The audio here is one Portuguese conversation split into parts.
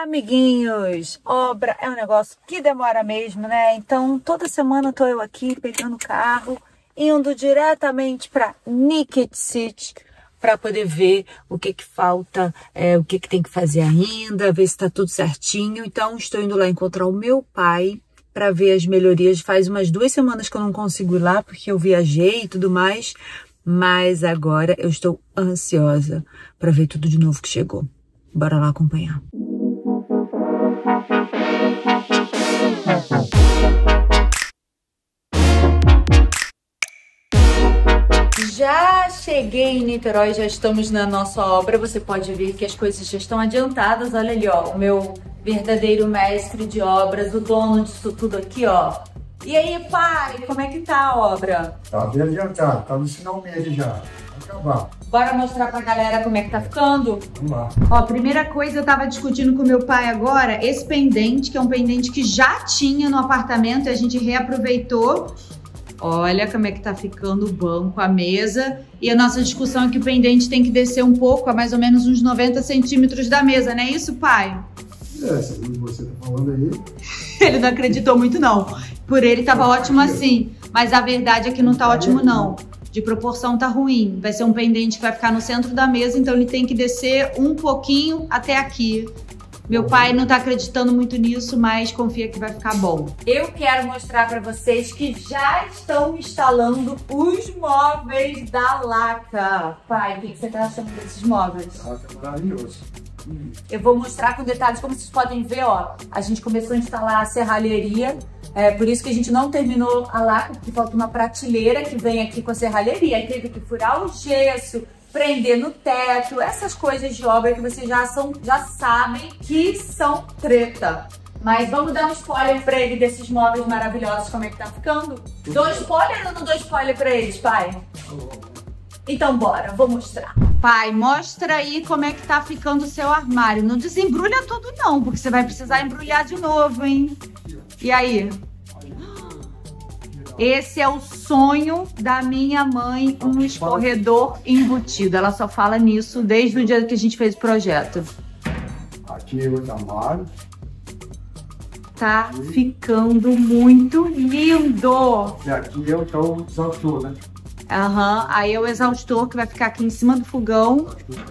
Amiguinhos, obra é um negócio que demora mesmo, né? Então, toda semana tô eu aqui pegando o carro, indo diretamente para Naked City para poder ver o que falta, o que tem que fazer ainda, ver se tá tudo certinho. Então, estou indo lá encontrar o meu pai para ver as melhorias. Faz umas 2 semanas que eu não consigo ir lá porque eu viajei e tudo mais, mas agora eu estou ansiosa para ver tudo de novo que chegou. Bora lá acompanhar. Já cheguei em Niterói, já estamos na nossa obra. Você pode ver que as coisas já estão adiantadas. Olha ali, ó, o meu verdadeiro mestre de obras, o dono disso tudo aqui, ó. E aí, pai, como é que tá a obra? Tá bem adiantado, tá no finalmente já. Vai acabar. Bora mostrar pra galera como é que tá ficando? Vamos lá. Ó, primeira coisa, eu tava discutindo com meu pai agora, esse pendente, que é um pendente que já tinha no apartamento e a gente reaproveitou. Olha como é que tá ficando o banco, a mesa. E a nossa discussão é que o pendente tem que descer um pouco, a mais ou menos uns 90 centímetros da mesa, não é isso, pai? Segundo você tá falando aí. Ele não acreditou muito, não. Por ele tava ótimo assim. Mas a verdade é que não tá ótimo, não. De proporção tá ruim. Vai ser um pendente que vai ficar no centro da mesa, então ele tem que descer um pouquinho até aqui. Meu pai não tá acreditando muito nisso, mas confia que vai ficar bom. Eu quero mostrar pra vocês que já estão instalando os móveis da Laca. Pai, o que você tá achando desses móveis? Tá maravilhoso. Eu vou mostrar com detalhes, como vocês podem ver, ó. A gente começou a instalar a serralheria, por isso que a gente não terminou a Laca, porque falta uma prateleira que vem aqui com a serralheria. Aí teve que furar o gesso, prender no teto, essas coisas de obra que vocês já sabem que são treta. Mas vamos dar um spoiler pra ele desses móveis maravilhosos, como é que tá ficando? Dou spoiler ou não dou spoiler pra eles, pai? Então bora, vou mostrar. Pai, mostra aí como é que tá ficando o seu armário. Não desembrulha tudo não, porque você vai precisar embrulhar de novo, hein? E aí? Esse é o sonho da minha mãe, um escorredor embutido. Ela só fala nisso desde o dia que a gente fez o projeto. Aqui é o armário. Tá ficando muito lindo. E aqui é o exaustor, né? Aham, aí é o exaustor que vai ficar aqui em cima do fogão.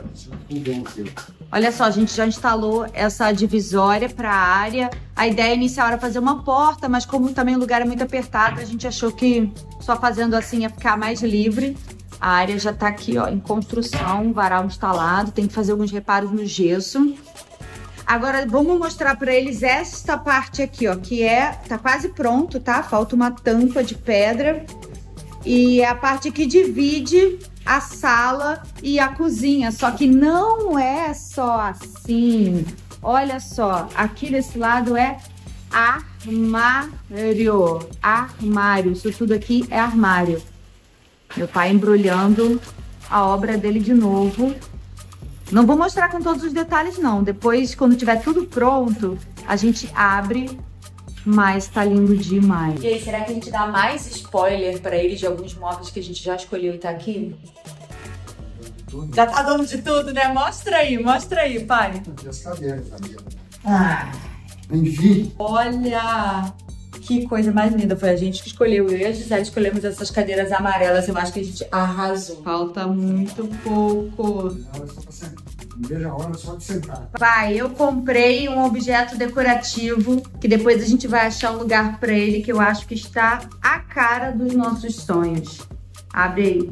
Olha só, a gente já instalou essa divisória para a área. A ideia inicial era fazer uma porta, mas como também o lugar é muito apertado, a gente achou que só fazendo assim ia ficar mais livre. A área já tá aqui, ó, em construção, varal instalado, tem que fazer alguns reparos no gesso. Agora vamos mostrar para eles esta parte aqui, ó, que tá quase pronto, tá? Falta uma tampa de pedra. E é a parte que divide a sala e a cozinha, só que não é só assim. Olha só, aqui desse lado é armário. Armário, isso tudo aqui é armário. Meu pai embrulhando a obra dele de novo. Não vou mostrar com todos os detalhes, não. Depois, quando tiver tudo pronto, a gente abre. Mas tá lindo demais. E aí, será que a gente dá mais spoiler pra eles de alguns móveis que a gente já escolheu e tá aqui? Já tá dando de tudo, né? Mostra aí, pai. E as cadeiras, amiga. Enfim. Olha, que coisa mais linda. Foi a gente que escolheu. Eu e a Gisele escolhemos essas cadeiras amarelas. Eu acho que a gente arrasou. Falta muito pouco. Não vejo a hora só de sentar. Pai, eu comprei um objeto decorativo que depois a gente vai achar um lugar pra ele que eu acho que está a cara dos nossos sonhos. Abre aí.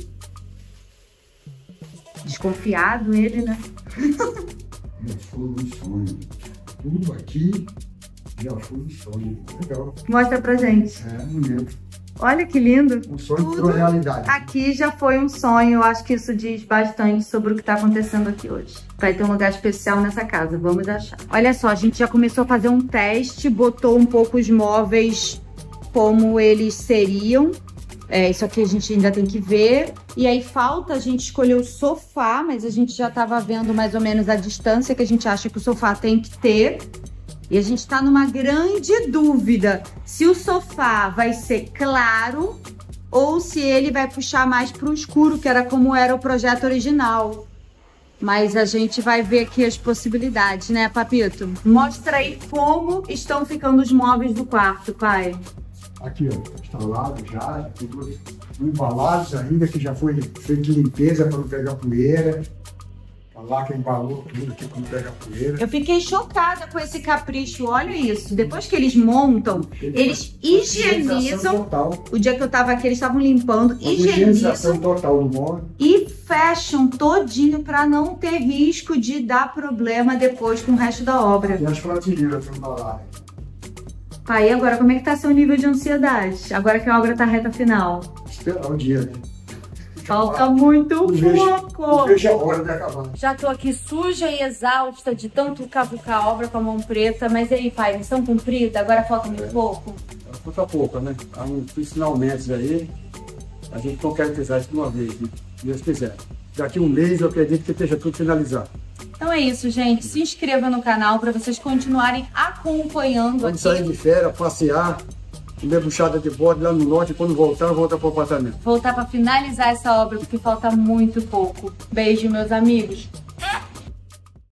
Desconfiado ele, né? Já foi um sonho. Tudo aqui já foi um sonho. Legal. Mostra pra gente. Não lembro. Olha que lindo. Um sonho virou realidade. Aqui já foi um sonho. Eu acho que isso diz bastante sobre o que tá acontecendo aqui hoje. Vai ter um lugar especial nessa casa. Vamos achar. Olha só, a gente já começou a fazer um teste. Botou um pouco os móveis como eles seriam. Isso aqui a gente ainda tem que ver. E aí falta a gente escolher o sofá. Mas a gente já tava vendo mais ou menos a distância que a gente acha que o sofá tem que ter. E a gente tá numa grande dúvida se o sofá vai ser claro ou se ele vai puxar mais pro escuro, que era como era o projeto original. Mas a gente vai ver aqui as possibilidades, né, Papito? Mostra aí como estão ficando os móveis do quarto, pai. Aqui, ó, instalado já, tudo embalados ainda, que já foi feita limpeza para não pegar poeira. A laca embalou tudo aqui para não pegar poeira. Eu fiquei chocada com esse capricho, olha isso. Depois que eles montam, eles higienizam. O dia que eu tava aqui, eles estavam limpando, higienizam total do móvel. E fecham todinho para não ter risco de dar problema depois com o resto da obra. E as prateleiras estão embaladas. Pai, agora como é que tá seu nível de ansiedade? Agora que a obra tá reta final. Esperar o dia, né? Falta muito pouco. Não vejo a hora de acabar. Já tô aqui suja e exausta de tanto cavucar a obra com a mão preta. Mas e aí, pai, missão cumprida? Agora falta muito pouco? Falta pouco, né? Há uns finalmente aí. A gente não quer pesar isso de uma vez, né? Se Deus quiser. Daqui um mês eu acredito que esteja tudo finalizado. Então é isso, gente. Se inscreva no canal para vocês continuarem acompanhando. Vamos sair de férias, passear, comer buchada de bode lá no norte e quando voltar para o apartamento. Voltar para finalizar essa obra, porque falta muito pouco. Beijo, meus amigos.